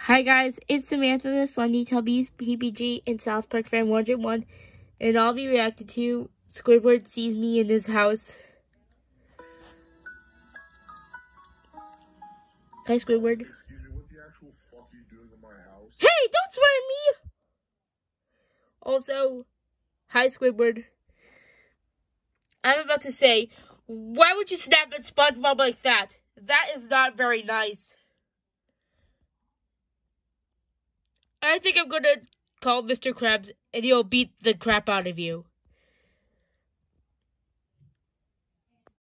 Hi guys, it's Samantha the Slundy Tubbies PPG in South Park Fan 101, and I'll be reacting to Squidward sees me in his house. Hi Squidward. Excuse me, what the actual fuck are you doing in my house? Hey, don't swear at me! Also, hi Squidward. I'm about to say, why would you snap at SpongeBob like that? That is not very nice. I think I'm gonna call Mr. Krabs and he'll beat the crap out of you.